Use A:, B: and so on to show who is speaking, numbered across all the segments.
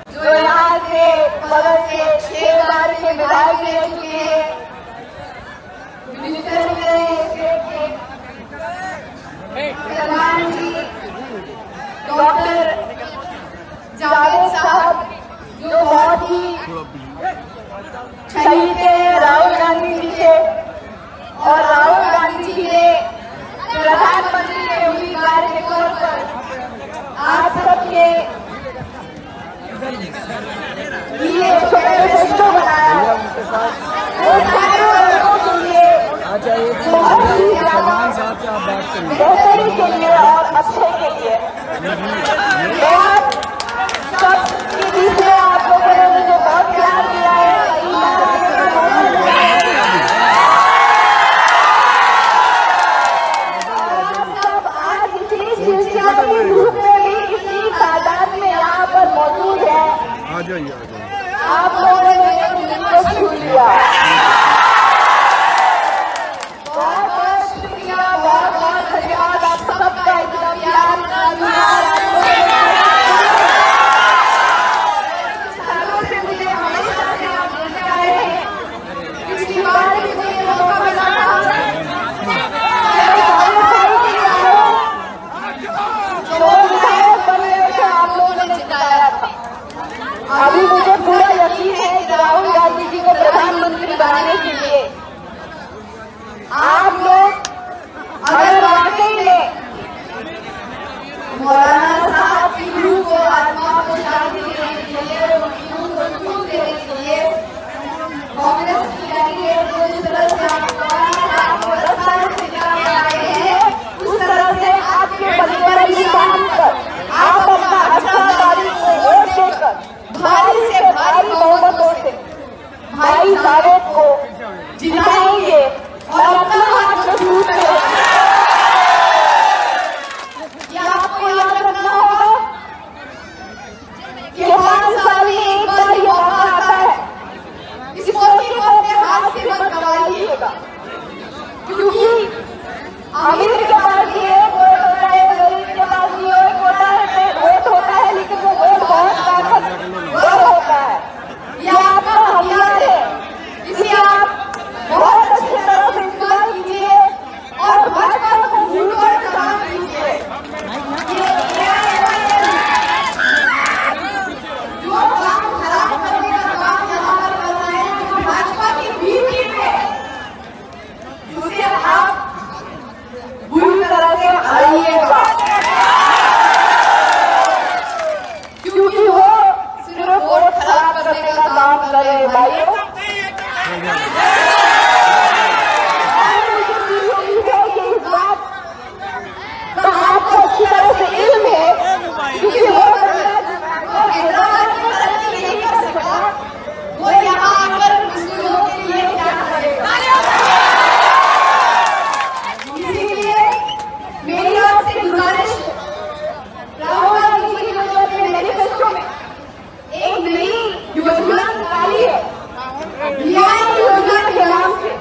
A: जो यहाँ से बगल से 6 बार के विधायक रह चुके हैं, मिनिस्टर के सलमान जी, डॉक्टर जावेद साहब जो बहुत ही शहीद थे राहुल गांधी जी से, और राहुल गांधी जी ने प्रधानमंत्री के उम्मीदवार के तौर पर आप सबके लिए मैनिफेस्टो बनाया है। वो सारे लोगों के लिए बहुत ही बेहतरी के लिए और अच्छे के लिए सबके बीच में आप लोगों ने मुझे बहुत प्यार दिया है। रूप में भी इतनी तादाद में यहाँ पर मौजूद है। आ जाइए आप लोगों ने मेरे दिल को छू लिया। बहुत बहुत शुक्रिया, बहुत बहुत धन्यवाद आप सबका, इतना प्यार सालों से मुझे हमेशा से आप देते आए हैं। पिछली बार भी मुझे मौका मिला था, आप लोगों ने जिताया था। अभी मुझे पूरा यकीन है कि राहुल गांधी जी को प्रधानमंत्री बनाने के लिए आप लोग अगर वाकई में मौलाना साहब की रूह को, आत्मा को शांति देने के लिए, उनकी रूह को सुकून देने के लिए कांग्रेस की कैंडिडेट को जिस तरह से आप मौलाना साहब को 10 साल से जिता आए हैं, उस तरह से आपके परिवार की काम कर आप अपना 18 तारीख को वोट देकर भारी से भारी बहुमतों से भाई जावेद को जिताएंगे और अपना हाथ मजबूत करेंगे। ये आपको याद रखना होगा कि 5 साल में एक बार ये मौका आता है। इस मौके को अपने हाथ से मत गंवाइएगा, क्योंकि अमीर के पास ये वोट होता है, गरीब के पास ये वोट होता है, लेकिन वो वोट बहुत ताकतवर होता है। ये आपका हथियार है, इसे आप बहुत अच्छी तरह से इस्तेमाल कीजिए और भाजपा को भूलकर काम कीजिए। जो काम खराब करने का काम यहाँ पर कर रहे हैं, जो भाजपा की बीवी है, उसे आप बुरी तरह से हराइएगा, क्योंकि वो सिर्फ वोट खराब करने का काम कर रहे हैं भाइयों। मुझे इस बात का आपको अच्छी तरह से इल्म है, क्योंकि वो हैदराबाद में तरक्की नहीं कर सकता, वो यहाँ आकर मुस्लिमों के लिए क्या करेगा। मेरी आपसे गुजारिश, राहुल गांधी जी ने जो अपने मैनिफेस्टो में एक नई योजना निकाली है, न्याय योजना के नाम से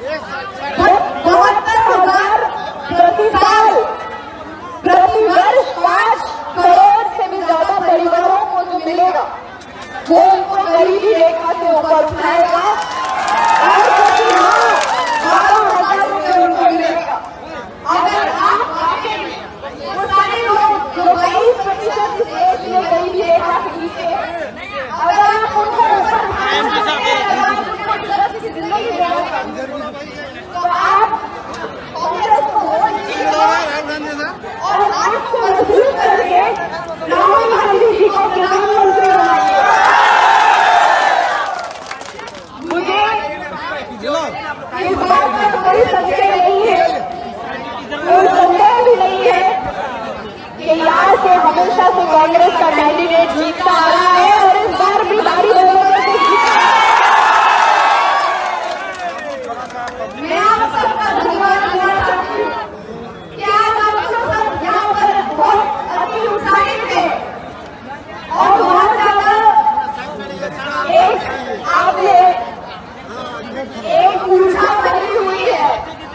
A: 72,000 प्रति साल, प्रति वर्ष 5 करोड़ से भी ज्यादा परिवारों को जो मिलेगा वो उनको गरीबी रेखा से ऊपर उठाएगा और प्रति माह 12,000 रुपये उनको मिलेगा। अगर आप वाकई में वो सारे लोग जो 22% इस देश में गरीबी रेखा के नीचे है, अगर आप उनको जिंदगी देना तो आप कांग्रेस को वोट दीजिए और आपको मजबूत करके राहुल गांधी जी को प्रधानमंत्री बनाइए। मुझे इस बात में कोई संदेह नहीं है, कोई संदेह भी नहीं है कि यहाँ से हमेशा से कांग्रेस का कैंडिडेट जीतता आ रहा है और इस बार भी भारी बहुमत से जीता। मैं आप सबका धन्यवाद देना चाहती हूँ कि आज आप सब यहाँ पर बहुत अति उत्साहित थे और बहुत ज्यादा आपने एक ऊर्जा भरी हुई है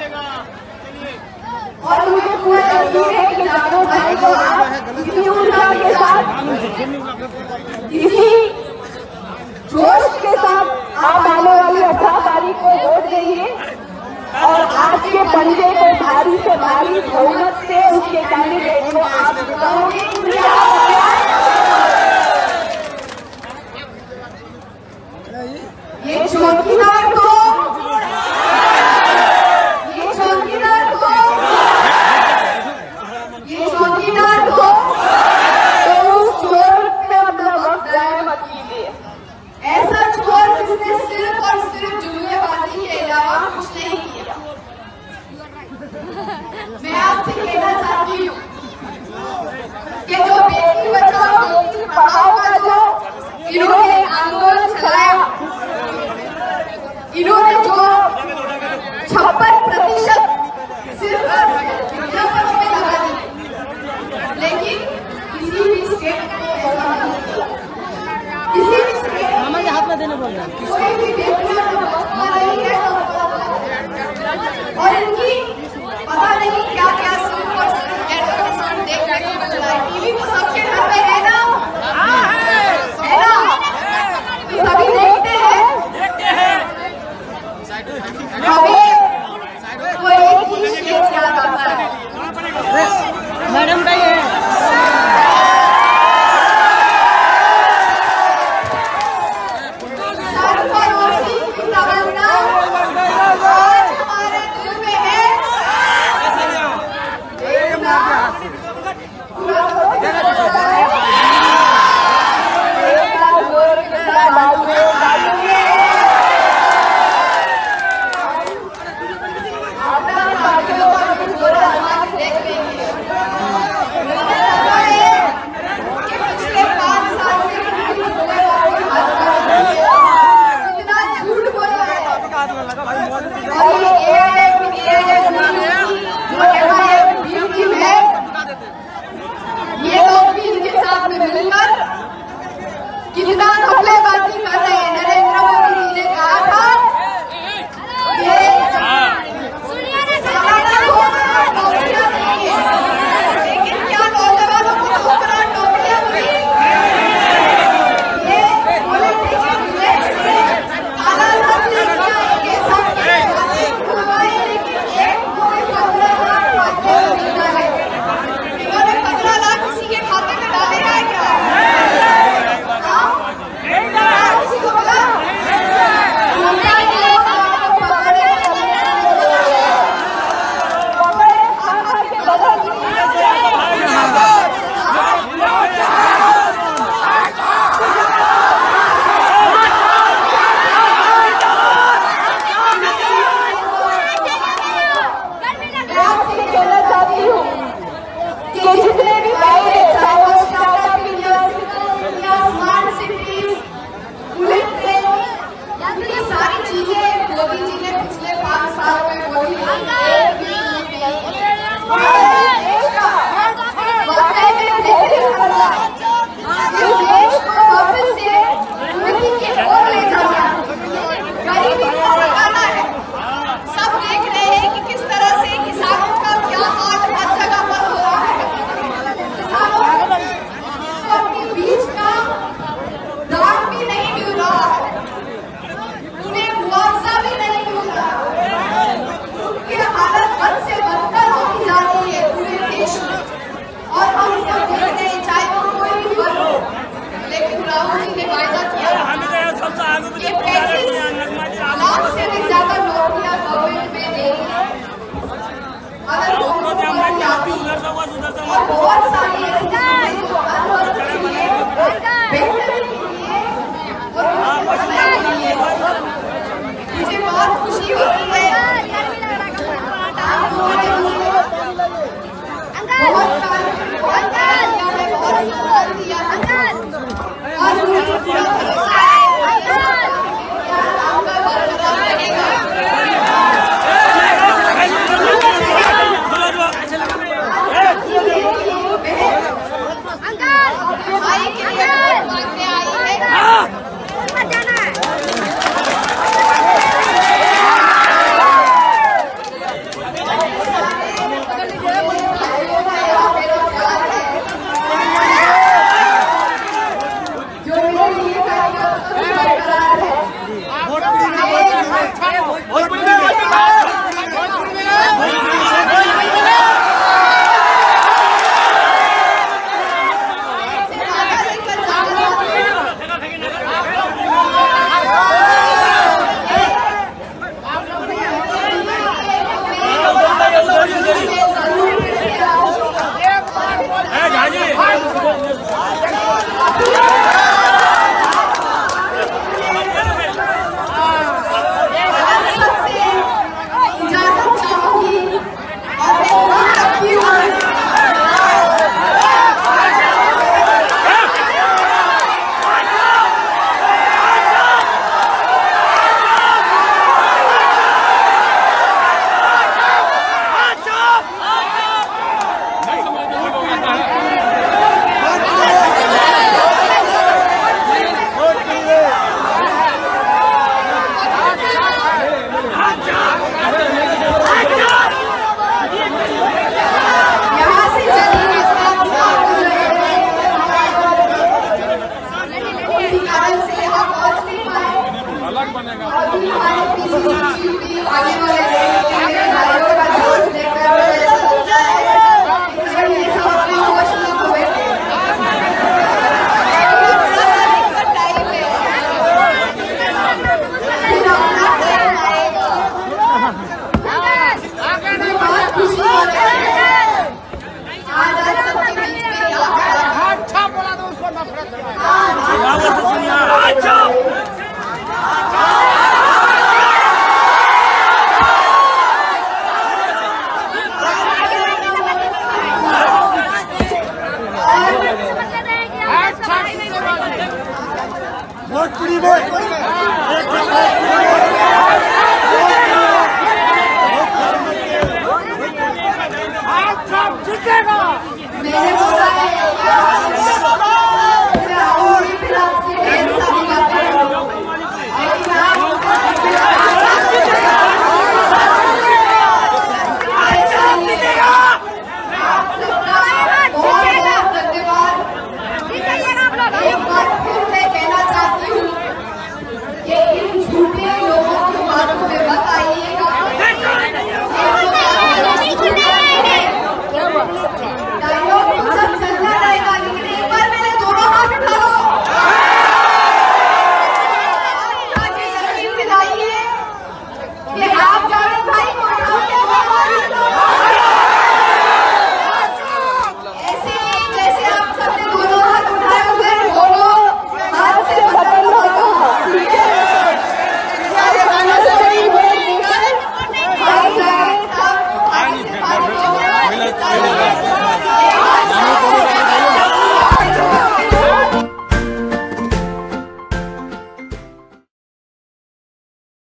A: और मुझे पूरा यकीन है कि जावेद भाई को आप इसी ऊर्जा के साथ इसी जोश के साथ आप आने वाली 18 तारीख को वोट देंगे और आज के पंजे को भारी से भारी बहुमत से उसके कैंडिडेट को आप जिताओगे। ये चौकीदार को तो उस चोर पे अपना वक्त जाया मत कीजिए। ऐसा चोर जिसने सिर्फ और सिर्फ जुमलेबाजी के अलावा कुछ नहीं किया। मैं आपसे कहना चाहती हूँ कि जो बेटी बचाओ बेटी पढ़ाओ का जो इन्होंने आंदोलन चलाया, इन्होंने जो 56% सिर्फ विज्ञापन में लगा दी, लेकिन किसी भी स्टेट में ऐसा नहीं किया। किसी भी स्टेट में हाथ में देने बोल रहे हैं, कोई भी बेटियां नहीं है और इनकी पता नहीं क्या क्या सिर्फ और सिर्फ एडवर्टाइजमेंट देखने को मिल रहा है। टीवी तो सबके घर में है ना, है ना, तो सभी देखते हैं। हमें वो एक ही चीज याद आता है, मैडम का ये हमारे दिल में है
B: वोट